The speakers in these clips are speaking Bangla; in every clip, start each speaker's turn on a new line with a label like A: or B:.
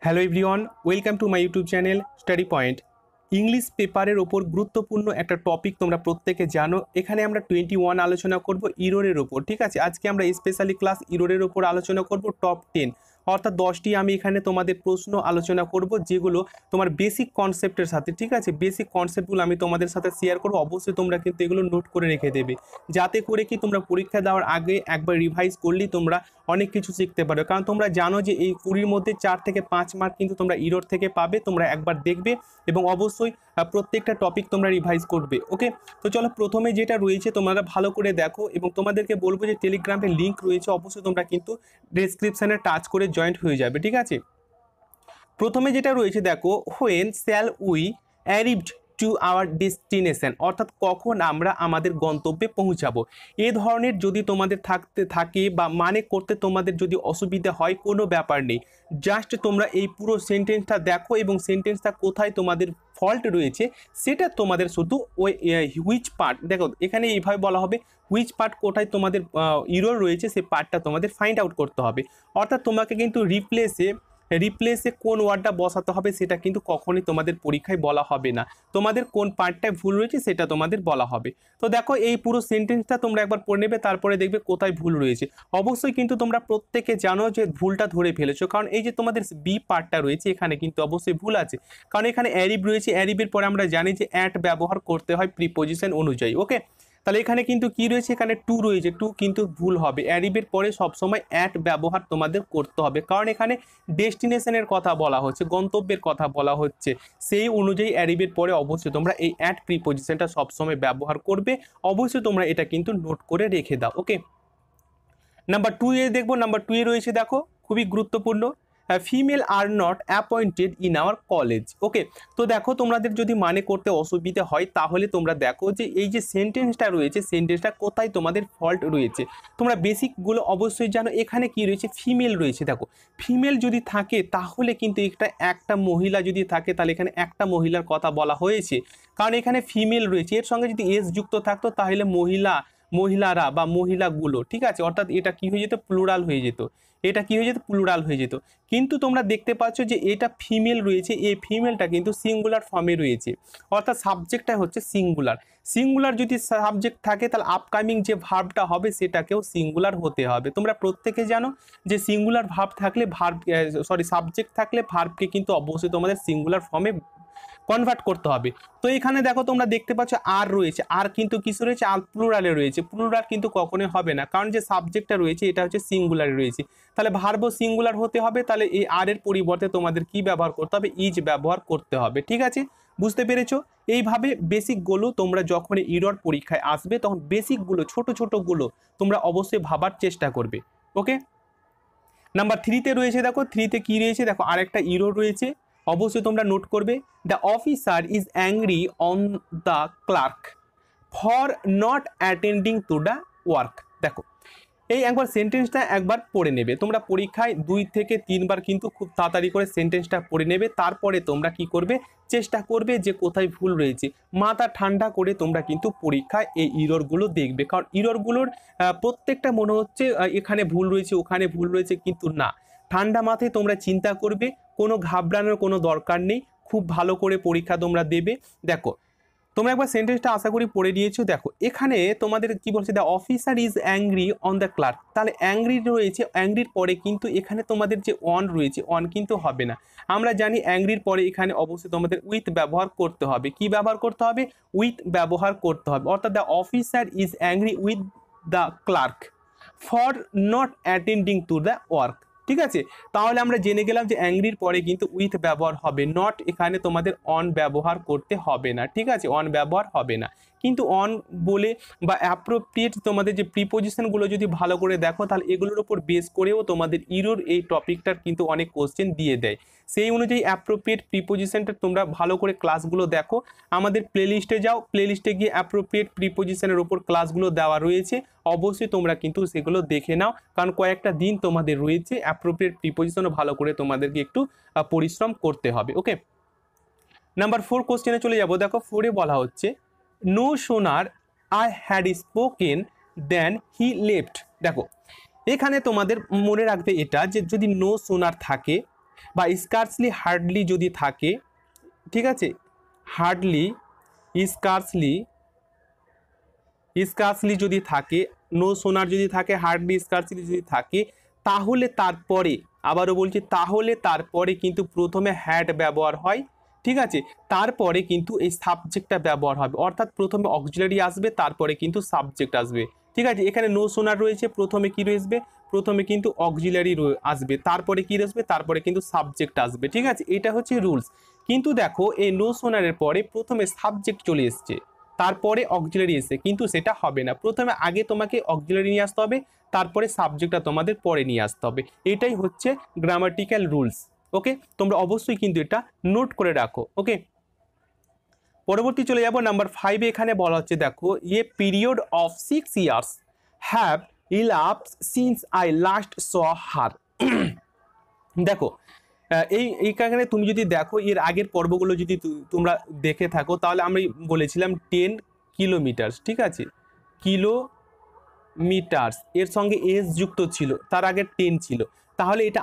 A: Hello everyone, welcome to my YouTube channel study point. English পেপারের ওপর গুরুত্বপূর্ণ একটা টপিক তোমরা প্রত্যেকে জানো। এখানে আমরা 21 আলোচনা করব ইররের ওপর। ঠিক আছে, আজকে আমরা স্পেশালি ক্লাস ইররের ওপর আলোচনা করব টপ 10, অর্থাৎ 10টি আমি এখানে তোমাদের প্রশ্ন আলোচনা করব যেগুলো তোমার বেসিক কনসেপ্টের সাথে, ঠিক আছে, বেসিক কনসেপ্টগুলো আমি তোমাদের সাথে শেয়ার করবো। অবশ্যই তোমরা কিন্তু এগুলো নোট করে রেখে দেবে, যাতে করে কি তোমরা পরীক্ষা দেওয়ার আগে একবার রিভাইজ করলেই তোমরা অনেক কিছু শিখতে পারো। কারণ তোমরা জানো যে এই 20-র মধ্যে 4 থেকে 5 মার্ক কিন্তু তোমরা ইরর থেকে পাবে। তোমরা একবার দেখবে এবং অবশ্যই প্রত্যেকটা টপিক তোমরা রিভাইজ করবে। ওকে, তো চলো প্রথমে যেটা রয়েছে তোমরা ভালো করে দেখো এবং তোমাদেরকে বলবো যে টেলিগ্রামের লিঙ্ক রয়েছে, অবশ্যই তোমরা কিন্তু ডেসক্রিপশানে টাচ করে জয়েন্ট হয়ে যাবে। ঠিক আছে, প্রথমে যেটা রয়েছে দেখো, when shall we arrived to our destination, অর্থাৎ কখন আমরা আমাদের গন্তব্যে পৌঁছাবো। এ ধরনের যদি তোমাদের থাকে বা মানে করতে তোমাদের যদি অসুবিধা হয়, কোনো ব্যাপার নেই, জাস্ট তোমরা এই পুরো সেন্টেন্সটা দেখো এবং সেন্টেন্সটা কোথায় তোমাদের ফল্ট রয়েছে সেটা তোমাদের শুধু ওই হুইচ পার্ট দেখো, এখানে এইভাবে বলা হবে হুইচ পার্ট কোথায় তোমাদের ইরর রয়েছে সেই পার্টটা তোমাদের ফাইন্ড আউট করতে হবে। অর্থাৎ তোমাকে কিন্তু রিপ্লেসে কোন ওয়ার্ডটা বসাতে হবে সেটা কিন্তু কখনোই তোমাদের পরীক্ষায় বলা হবে না। তোমাদের কোন পার্টটায় ভুল রয়েছে সেটা তোমাদের বলা হবে। তো দেখো এই পুরো সেন্টেন্সটা তোমরা একবার পড়ে নেবে, তারপরে দেখবে কোথায় ভুল রয়েছে। অবশ্যই কিন্তু তোমরা প্রত্যেকে জানো যে ভুলটা ধরে ফেলেছো, কারণ এই যে তোমাদের বি পার্টটা রয়েছে এখানে কিন্তু অবশ্যই ভুল আছে, কারণ এখানে অ্যারিব রয়েছে। অ্যারিবের পরে আমরা জানি যে অ্যাট ব্যবহার করতে হয় প্রিপোজিশন অনুযায়ী। ওকে, তাহলে এখানে কিন্তু কি রয়েছে, এখানে টু রয়েছে, টু কিন্তু ভুল হবে। অ্যারিবের পরে সবসময় অ্যাট ব্যবহার তোমাদের করতে হবে, কারণ এখানে ডেস্টিনেশনের কথা বলা হচ্ছে, গন্তব্যের কথা বলা হচ্ছে, সেই অনুযায়ী অ্যারিবের পরে অবশ্যই তোমরা এই অ্যাট প্রিপোজিশনটা সবসময় ব্যবহার করবে। অবশ্যই তোমরা এটা কিন্তু নোট করে রেখে দাও। ওকে, নাম্বার 2 এ দেখবো, নাম্বার 2 এ রয়েছে দেখো, খুবই গুরুত্বপূর্ণ, ফিমেল আর not appointed in our college. Okay, তো দেখো তোমাদের যদি মানে করতে অসুবিধা হয় তাহলে তোমরা দেখো যে এই যে সেন্টেন্সটা রয়েছে সেন্টেন্সটা কোথায় তোমাদের ফল্ট রয়েছে। তোমরা বেসিকগুলো অবশ্যই জানো, এখানে কি রয়েছে, ফিমেল রয়েছে। দেখো ফিমেল যদি থাকে তাহলে কিন্তু একটা মহিলা যদি থাকে তাহলে এখানে একটা মহিলার কথা বলা হয়েছে, কারণ এখানে ফিমেল রয়েছে। এর সঙ্গে যদি এস যুক্ত থাকতো তাহলে মহিলারা বা মহিলাগুলো, ঠিক আছে, অর্থাৎ এটা কি হয়ে যেত, প্লুরাল হয়ে যেত, এটা কি হয়ে যেত, প্লুরাল হয়ে যেত। কিন্তু তোমরা দেখতে পাচ্ছ যে এটা ফিমেল রয়েছে, এই ফিমেলটা কিন্তু সিঙ্গুলার ফর্মে রয়েছে, অর্থাৎ সাবজেক্টটা হচ্ছে সিঙ্গুলার যদি সাবজেক্ট থাকে তাহলে আপকামিং যে ভার্বটা হবে সেটাকেও সিঙ্গুলার হতে হবে। তোমরা প্রত্যেকে জানো যে সিঙ্গুলার ভার্ব থাকলে সাবজেক্ট থাকলে ভার্বকে কিন্তু অবশ্যই তোমাদের সিঙ্গুলার ফর্মে কনভার্ট করতে হবে। তো এখানে দেখো তোমরা দেখতে পাচ্ছ আর রয়েছে, আর কিন্তু কিছু রয়েছে, আর প্লুরালে রয়েছে। প্লুরাল কিন্তু কখনোই হবে না, কারণ যে সাবজেক্টটা রয়েছে এটা হচ্ছে সিঙ্গুলারে রয়েছে, তাহলে ভার্বও সিঙ্গুলার হতে হবে। তাহলে এই আর এর পরিবর্তে তোমাদের কি ব্যবহার করতে হবে, ইজ ব্যবহার করতে হবে। ঠিক আছে, বুঝতে পেরেছো? এইভাবে বেসিকগুলো তোমরা যখন ইরর পরীক্ষায় আসবে তখন বেসিকগুলো ছোটগুলো তোমরা অবশ্যই ভাবার চেষ্টা করবে। ওকে, নাম্বার 3-তে রয়েছে দেখো, 3-তে কি রয়েছে দেখো, আরেকটা ইরর রয়েছে, অবশ্যই তোমরা নোট করবে। The officer is angry on the clerk for not attending to the work. দেখো এই একবার সেন্টেন্সটা একবার পড়ে নেবে, তোমরা পরীক্ষায় 2 থেকে 3 বার কিন্তু খুব তাড়াতাড়ি করে সেন্টেন্সটা পড়ে নেবে। তারপরে তোমরা কি করবে, চেষ্টা করবে যে কোথায় ভুল রয়েছে, মাথা ঠান্ডা করে তোমরা কিন্তু পরীক্ষায় এই ইররগুলো দেখবে, কারণ ইররগুলোর প্রত্যেকটা মনে হচ্ছে এখানে ভুল রয়েছে ওখানে ভুল রয়েছে, কিন্তু না, ঠান্ডা মাথায় তোমরা চিন্তা করবে, কোনো ঘাবড়ানোর কোনো দরকার নেই, খুব ভালো করে পরীক্ষা তোমরা দেবে। দেখো তোমরা একবার সেন্টেন্সটা আশা করি পড়ে দিয়েছো। দেখো এখানে তোমাদের কি বলছে, the officer is angry on the clerk, তাহলে অ্যাংরি রয়েছে, অ্যাংরির পরে কিন্তু এখানে তোমাদের যে অন রয়েছে, অন কিন্তু হবে না। আমরা জানি অ্যাংরির পরে এখানে অবশ্যই তোমাদের উইথ ব্যবহার করতে হবে। কি ব্যবহার করতে হবে, উইথ ব্যবহার করতে হবে। অর্থাৎ the officer is angry with the clerk for not attending to the work. ঠিক আছে, তাহলে আমরা জেনে গেলাম যে অ্যাংরির পরে কিন্তু উইথ ব্যবহার হবে, নট এখানে তোমাদের অন ব্যবহার করতে হবে না। ঠিক আছে, অন ব্যবহার হবে না, কিন্তু অন বলে বা অ্যাপ্রোপ্রিয়েট তোমাদের যে প্রিপোজিশনগুলো যদি ভালো করে দেখো তাহলে এগুলোর উপর বেস করেও তোমাদের ইরর এই টপিকটার কিন্তু অনেক কোশ্চেন দিয়ে দেয়। সেই অনুযায়ী অ্যাপ্রোপ্রিয়েট প্রিপোজিশনটা তোমরা ভালো করে ক্লাসগুলো দেখো, আমাদের প্লেলিস্টে যাও, প্লেলিস্টে গিয়ে অ্যাপ্রোপ্রিয়েট প্রিপোজিশনের উপর ক্লাসগুলো দেওয়া রয়েছে, অবশ্যই তোমরা কিন্তু সেগুলো দেখে নাও, কারণ কয়েকটা দিন তোমাদের রয়েছে, অ্যাপ্রোপ্রিয়েট প্রিপোজিশনও ভালো করে তোমাদেরকে একটু পরিশ্রম করতে হবে। ওকে, নাম্বার 4 কোশ্চেনে চলে যাব। দেখো 4-এ বলা হচ্ছে no sooner I had spoken then he left. দেখো এখানে তোমাদের মনে রাখবে এটা যে যদি নো সোনার থাকে বা স্কার্সলি হার্ডলি যদি থাকে, ঠিক আছে, হার্ডলি স্কার্সলি স্কার্সলি যদি থাকে, নো সোনার যদি থাকে, হার্ডলি স্কার্সলি যদি থাকে, তাহলে তারপরে, আবারও বলছি, তাহলে তারপরে কিন্তু প্রথমে হ্যাড ব্যবহার হয়, ঠিক আছে, তারপরে কিন্তু এই সাবজেক্টটা ব্যবহার হবে, অর্থাৎ প্রথমে অক্সিলারি আসবে, তারপরে কিন্তু সাবজেক্ট আসবে, ঠিক আছে। এখানে নো সোনার রয়েছে, প্রথমে কি রয়েছে, প্রথমে কিন্তু অক্সিলারি আসবে, তারপরে কি আসবে, তারপরে কিন্তু সাবজেক্ট আসবে, ঠিক আছে, এটা হচ্ছে রুলস। কিন্তু দেখো এই নো সোনারের পরে প্রথমে সাবজেক্ট চলে এসছে, তারপরে অক্সিলারি এসে, কিন্তু সেটা হবে না, প্রথমে আগে তোমাকে অক্সিলারি নিয়ে আসতে হবে, তারপরে সাবজেক্টটা তোমাদের পরে নিয়ে আসতে হবে, এটাই হচ্ছে গ্রামাটিক্যাল রুলস। ওকে, তোমরা অবশ্যই কিন্তু এটা নোট করে রাখো। ওকে, পরবর্তী চলে যাব নাম্বার 5। এখানে বলা হচ্ছে দেখো, a period of 6 years have elapsed since I last saw her। দেখো এইখানে তুমি যদি দেখো এর আগের পর্বগুলো যদি তোমরা দেখে থাকো, তাহলে আমি বলেছিলাম 10 কিলোমিটার, ঠিক আছে, কিলোমিটার্স এর সঙ্গে এস যুক্ত ছিল, তার আগে 10 ছিল, তাহলে এটা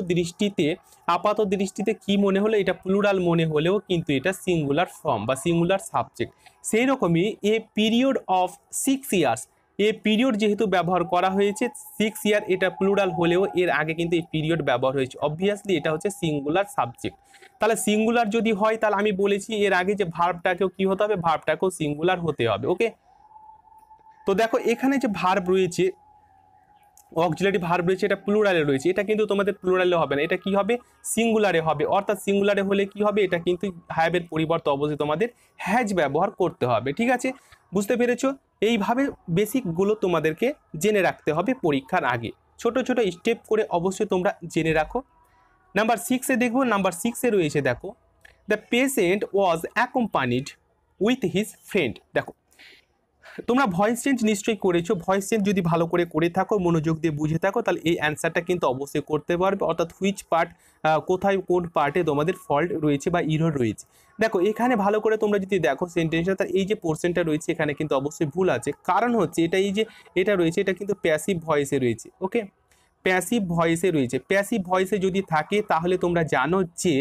A: আপাত দৃষ্টিতে কি মনে হলো, এটা প্লুরাল মনে হলেও কিন্তু এটা সিঙ্গুলার ফর্ম বা সিঙ্গুলার সাবজেক্ট। সেই রকমই a period of 6 years, a period যেহেতু ব্যবহার করা হয়েছে, 6 ইয়ার এটা প্লুরাল হলেও এর আগে কিন্তু এই পিরিয়ড ব্যবহার হয়েছে, অবভিয়াসলি এটা হচ্ছে সিঙ্গুলার সাবজেক্ট। তাহলে সিঙ্গুলার যদি হয়, তাহলে আমি বলেছি এর আগে যে ভার্বটাকেও কি হতে হবে, ভার্বটাকেও সিঙ্গুলার হতে হবে। ওকে, তো দেখো এখানে যে ভার্ব রয়েছে, অক্সিলারি ভার্ব রয়েছে, এটা প্লুরালে রয়েছে, এটা কিন্তু তোমাদের প্লুরালে হবে না, এটা কি হবে, সিঙ্গুলারে হবে, অর্থাৎ সিঙ্গুলারে হলে কি হবে, এটা কিন্তু হ্যাভের পরিবর্তে অবশ্যই তোমাদের হ্যাজ ব্যবহার করতে হবে, ঠিক আছে, বুঝতে পেরেছো। এইভাবে বেসিকগুলো তোমাদেরকে জেনে রাখতে হবে পরীক্ষার আগে, ছোট ছোট স্টেপ করে অবশ্যই তোমরা জেনে রাখো। নাম্বার 6-এ দেখবো, নাম্বার 6-এ রয়েছে দেখো, the patient was accompanied with his friend. দেখো তোমরা ভয়েস চেঞ্জ নিশ্চয়ই করেছো, ভয়েস চেঞ্জ যদি ভালো করে থাকো, মনোযোগ দিয়ে বুঝে থাকো, তাহলে এই অ্যান্সারটা কিন্তু অবশ্যই করতে পারবে, অর্থাৎ হুইচ পার্ট, কোথায় কোন পার্টে তোমাদের ফল্ট রয়েছে বা ইরর রয়েছে। দেখো এখানে ভালো করে তোমরা যদি দেখো সেন্টেন্সটা, তার এই যে পোর্শনটা রয়েছে এখানে কিন্তু অবশ্যই ভুল আছে, কারণ হচ্ছে এটা এই যে এটা রয়েছে, এটা কিন্তু প্যাসিভ ভয়েসে রয়েছে। ওকে, প্যাসিভ ভয়েসে রয়েছে, প্যাসিভ ভয়েসে যদি থাকে তাহলে তোমরা জানো যে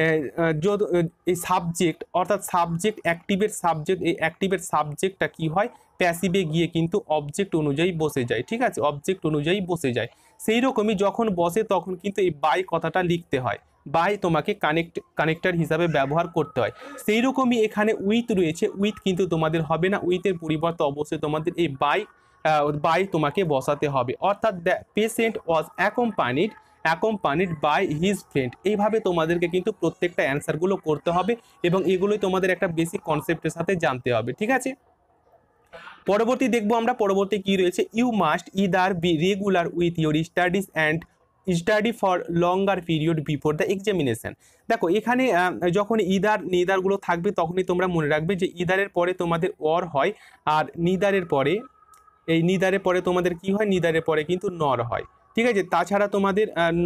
A: এই সাবজেক্ট, অর্থাৎ সাবজেক্ট অ্যাক্টিভের সাবজেক্ট, এই অ্যাক্টিভের সাবজেক্টটা কি হয়, প্যাসিভে গিয়ে কিন্তু অবজেক্ট অনুযায়ী বসে যায়, ঠিক আছে, অবজেক্ট অনুযায়ী বসে যায়। সেই রকমই যখন বসে তখন কিন্তু এই বাই কথাটা লিখতে হয়, বাই তোমাকে কানেক্টর হিসাবে ব্যবহার করতে হয়। সেই রকমই এখানে উইথ রয়েছে, উইথ কিন্তু তোমাদের হবে না, উইথের পরিবর্তে অবশ্যই তোমাদের এই বাই তোমাকে বসাতে হবে, অর্থাৎ the patient was accompanied by his friend. এইভাবে তোমাদেরকে কিন্তু প্রত্যেকটা অ্যান্সারগুলো করতে হবে এবং এগুলোই তোমাদের একটা বেসিক কনসেপ্টের সাথে জানতে হবে, ঠিক আছে। পরবর্তী দেখবো আমরা, পরবর্তী কি রয়েছে, you must either be regular with your studies and study for longer period before the examination. দেখো এখানে যখন নিদারগুলো থাকবে তখনই তোমরা মনে রাখবে যে ইদারের পরে তোমাদের অর হয়, আর নিদারের পরে তোমাদের কি হয়, নিদারের পরে কিন্তু নর হয়, ঠিক আছে। তাছাড়া তোমাদের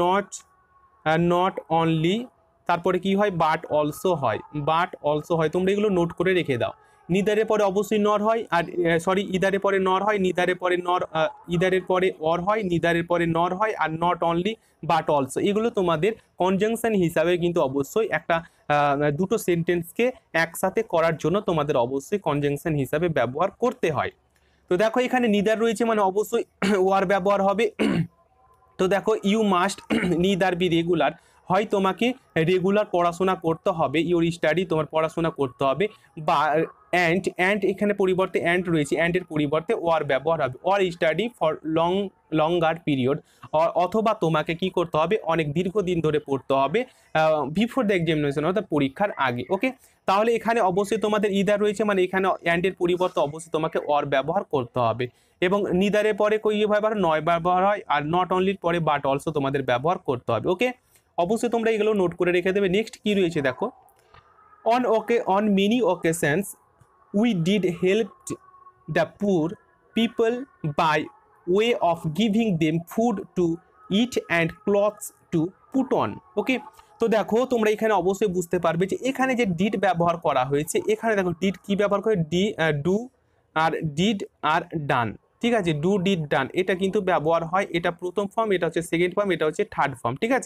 A: নট অনলি, তারপরে কি হয়, বাট অলসো হয়, তোমরা এগুলো নোট করে রেখে দাও। নিদারের পরে অবশ্যই নর হয়, আর ইদারের পরে নর হয়, ইদারের পরে অর হয়, নিদারের পরে নর হয়, আর নট অনলি বাট অলসো, এগুলো তোমাদের কনজাংশন হিসাবে কিন্তু অবশ্যই একটা দুটো সেন্টেন্সকে একসাথে করার জন্য তোমাদের অবশ্যই কনজাংশন হিসাবে ব্যবহার করতে হয়। তো দেখো এখানে নিদার রয়েছে মানে অবশ্যই ওয়ার ব্যবহার হবে। তো দেখো you must neither be regular, হয় তোমাকে রেগুলার পড়াশোনা করতে হবে, ইউর স্টাডি তোমার পড়াশোনা করতে হবে, বা অ্যান্ড এখানে পরিবর্তে অ্যান্ড রয়েছে, অ্যান্ডের পরিবর্তে ওয়ার ব্যবহার হবে, or study for longer period, অথবা তোমাকে কি করতে হবে, অনেক দীর্ঘদিন ধরে পড়তে হবে বিফোর দ্য এক্সামিনেশন, অর্থাৎ পরীক্ষার আগে। ওকে, তাহলে এখানে অবশ্যই তোমাদের ইদার রয়েছে মানে এখানে অ্যান্ডের পরিবর্তে অবশ্যই তোমাকে অর ব্যবহার করতে হবে, এবং নিদারের পরে কই ব্যবহার, নয় ব্যবহার হয়, আর নট অনলির পরে বাট অলসো তোমাদের ব্যবহার করতে হবে। ওকে, অবশ্যই তোমরা এগুলো নোট করে রেখে দেবে। নেক্সট কি রয়েছে দেখো, on many occasions we did help the poor people by way of giving them food to eat and clothes to put on. Okay, তো দেখো তোমরা এখানে অবশ্যই বুঝতে পারবে যে এখানে যে ডিড ব্যবহার করা হয়েছে, এখানে দেখো ডিড কি ব্যবহার করে, ডু আর ডিড আর ডান, ঠিক আছে, ডু ডিড ডান, এটা কিন্তু ব্যবহার হয়, এটা প্রথম ফর্ম, এটা হচ্ছে সেকেন্ড ফর্ম, এটা হচ্ছে থার্ড ফর্ম, ঠিক আছে।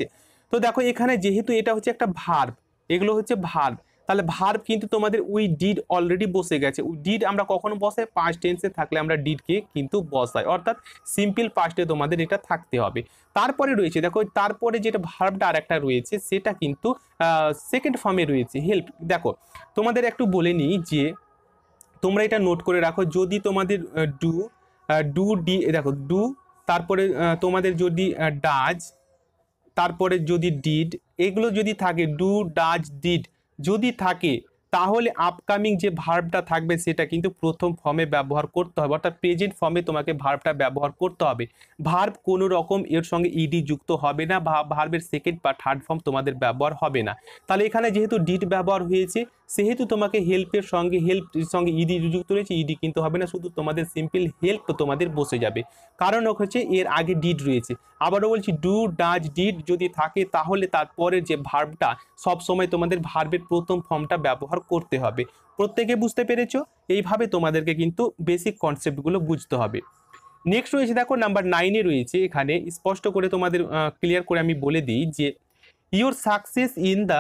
A: তো দেখো এখানে যেহেতু এটা হচ্ছে একটা ভার্ব, এগুলো হচ্ছে ভার্ব, তাহলে ভার্ব কিন্তু তোমাদের উই ডিড অলরেডি বসে গেছে। উই ডিড আমরা কখনো বসাই, পাস্ট টেন্সে থাকলে আমরা ডিডকে কিন্তু বসাই, অর্থাৎ সিম্পল পাস্টে তোমাদের এটা থাকতে হবে। তারপরে রয়েছে দেখো, তারপরে যেটা ভার্বটা আর একটা রয়েছে সেটা কিন্তু সেকেন্ড ফর্মে রয়েছে, হেল্প। দেখো তোমাদের একটু বলে নিই যে তোমরা এটা নোট করে রাখো, যদি তোমাদের ডু ডু ডি দেখো ডু, তারপরে তোমাদের যদি ডাজ, তারপরে যদি ডিড, এগুলো যদি থাকে, ডু ডাজ ডিড যদি থাকে, তাহলে আপকামিং যে ভার্বটা থাকবে সেটা কিন্তু প্রথম ফর্মে ব্যবহার করতে হবে, অর্থাৎ প্রেজেন্ট ফর্মে তোমাকে ভার্বটা ব্যবহার করতে হবে। ভার্ব কোনো রকম এর সঙ্গে ইডি যুক্ত হবে না, বা ভার্বের সেকেন্ড বা থার্ড ফর্ম তোমাদের ব্যবহার হবে না। তাহলে এখানে যেহেতু ডিড ব্যবহার হয়েছে, সেহেতু তোমাকে হেল্পের সঙ্গে ইডি যুক্ত রয়েছে, ইডি কিন্তু হবে না, শুধু তোমাদের সিম্পল হেল্প তোমাদের বসে যাবে, কারণ হচ্ছে এর আগে ডিড রয়েছে। আবারও বলছি, ডু ডাজ ডিড যদি থাকে, তাহলে তারপরে যে ভার্বটা সবসময় তোমাদের ভার্বের প্রথম ফর্মটা ব্যবহার করতে হবে। প্রত্যেকে বুঝতে পেরেছো? এইভাবে তোমাদেরকে কিন্তু বেসিক কনসেপ্টগুলো বুঝতে হবে। নেক্সট রয়েছে দেখো নাম্বার 9-এ রয়েছে, এখানে স্পষ্ট করে তোমাদের ক্লিয়ার করে আমি বলে দিই যে your success in the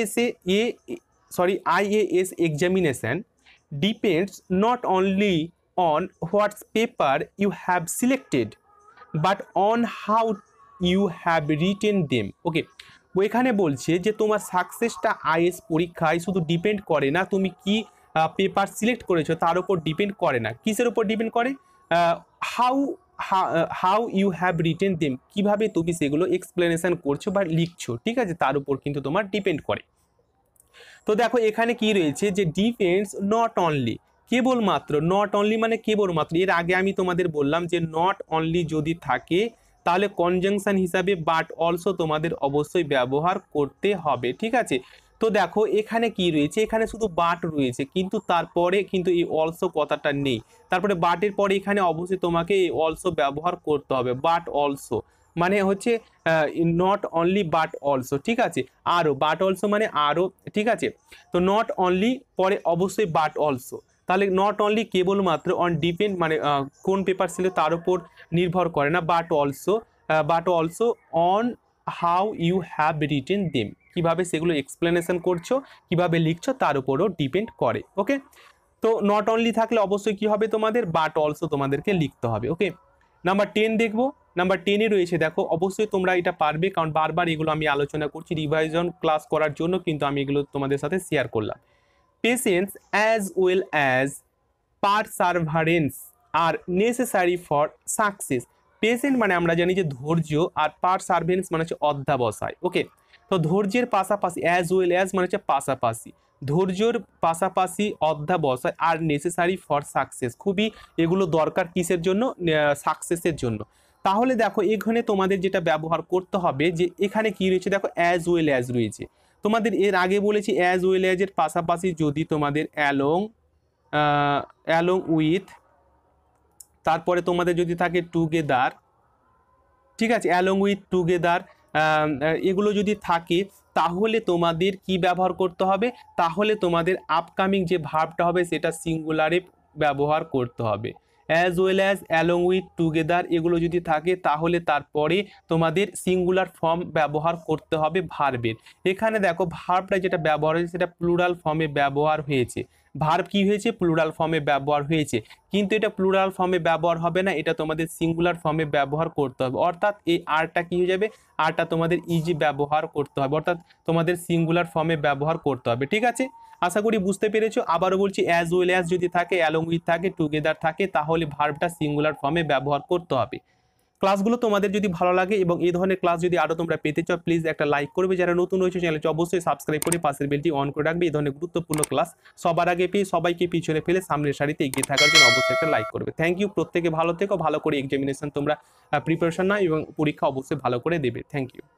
A: IAS examination depends not only on what paper you have selected but on how you have written them. Okay, ওইখানে বলছে যে তোমার সাকসেসটা আইএস পরীক্ষায় শুধু ডিপেন্ড করে না তুমি কি পেপার সিলেক্ট করেছো তার উপর ডিপেন্ড করে না, কিসের উপর ডিপেন্ড করে? How how you have written them, কিভাবে তুমি সেগুলো এক্সপ্লেনেশন করছো বা লিখছো, ঠিক আছে, তার উপর কিন্তু তোমার ডিপেন্ড করে। তো দেখো এখানে কি রয়েছে যে ডিপেন্ডস নট অনলি, কেবলমাত্র, নট অনলি মানে কেবলমাত্র। এর আগে আমি তোমাদের বললাম যে নট অনলি যদি থাকে তাহলে কনজাংশন হিসাবে বাট অলসো তোমাদের অবশ্যই ব্যবহার করতে হবে, ঠিক আছে। তো দেখো এখানে কি রয়েছে, এখানে শুধু বাট রয়েছে, কিন্তু তারপরে কিন্তু এই অলসো কথাটা নেই। তারপরে বাটের পরে এখানে অবশ্যই তোমাকে এই অলসো ব্যবহার করতে হবে, বাট অলসো মানে হচ্ছে নট অনলি বাট অলসো, ঠিক আছে, আরও, বাট অলসো মানে আরও, ঠিক আছে। তো নট অনলি পরে অবশ্যই বাট অলসো, তাহলে নট অনলি কেবলমাত্র, অন ডিপেন্ড মানে কোন পেপার ছিল তার উপর নির্ভর করে না, but also on how you have written them, কিভাবে সেগুলো এক্সপ্লেনেশন করছো, কিভাবে লিখছো তার উপরও ডিপেন্ড করে। ওকে, তো নট অনলি থাকলে অবশ্যই কি হবে তোমাদের, বাট অলসো তোমাদেরকে লিখতে হবে। ওকে, নাম্বার 10 দেখবো। নাম্বার 10-এ রয়েছে দেখো, অবশ্যই তোমরা এটা পারবে, কারণ বারবার এগুলো আমি আলোচনা করছি, রিভাইজন ক্লাস করার জন্য কিন্তু আমি এগুলো তোমাদের সাথে শেয়ার করলাম। Patience as well as perseverance are necessary for success. Patient মানে আমরা জানি যে ধৈর্য, আর পারসারভেন্স মানে হচ্ছে অধ্যাবসায়। ওকে, তো ধৈর্যের পাশাপাশি, অ্যাজ ওয়েল অ্যাজ মানে হচ্ছে পাশাপাশি, ধৈর্যর পাশাপাশি অধ্যাবসায়, আর নেসেসারি ফর সাকসেস, খুবই এগুলো দরকার কিসের জন্য, সাকসেসের জন্য। তাহলে দেখো এখানে তোমাদের যেটা ব্যবহার করতে হবে, যে এখানে কি রয়েছে দেখো, অ্যাজ ওয়েল অ্যাজ রয়েছে। তোমাদের এর আগে বলেছি অ্যাজ ওয়েল অ্যাজ এর পাশাপাশি যদি তোমাদের অ্যালং উইথ, তারপরে তোমাদের যদি থাকে টুগেদার, ঠিক আছে, অ্যালং উইথ টুগেদার, এগুলো যদি থাকে, তাহলে তোমাদের কি ব্যবহার করতে হবে, তাহলে তোমাদের আপকামিং যে ভার্বটা হবে সেটা সিঙ্গুলারে ব্যবহার করতে হবে। As well as, along with, together এগুলো যদি থাকে, তাহলে তারপরে তোমাদের সিঙ্গুলার ফর্ম ব্যবহার করতে হবে ভার্বের। এখানে দেখো ভার্বটা যেটা ব্যবহার হয়েছে সেটা প্লুরাল ফর্মে ব্যবহার হয়েছে, ভার্ব কি হয়েছে, প্লুরাল ফর্মে ব্যবহার হয়েছে, কিন্তু এটা প্লুরাল ফর্মে ব্যবহার হবে না, এটা তোমাদের সিঙ্গুলার ফর্মে ব্যবহার করতে হবে, অর্থাৎ এই আরটা কি হয়ে যাবে, আরটা তোমাদের ইজি ব্যবহার করতে হবে, অর্থাৎ তোমাদের সিঙ্গুলার ফর্মে ব্যবহার করতে হবে, ঠিক আছে। আশা করি বুঝতে পেরেছো। আবারও বলছি, অ্যাজ ওয়েল অ্যাজ যদি থাকে, অ্যালং উইথ থাকে, টুগেদার থাকে, তাহলে ভার্বটা সিঙ্গুলার ফর্মে ব্যবহার করতে হবে। ক্লাসগুলো তোমাদের যদি ভালো লাগে এবং এই ধরনের ক্লাস যদি আরও তোমরা পেতে চাও, প্লিজ একটা লাইক করবে, যারা নতুন রয়েছে চ্যানেলটি অবশ্যই সাবস্ক্রাইব করে পাশের বেলটি অন করে রাখবে। এই ধরনের গুরুত্বপূর্ণ ক্লাস সবার আগে পেয়ে সবাইকে পিছনে ফেলে সামনের সারিতে এগিয়ে থাকার জন্য অবশ্যই একটা লাইক করবে। থ্যাংক ইউ, প্রত্যেকে ভালো থেকো, ভালো করে এক্সামিনেশন তোমরা প্রিপারেশন নাও এবং পরীক্ষা অবশ্যই ভালো করে দেবে। Thank you.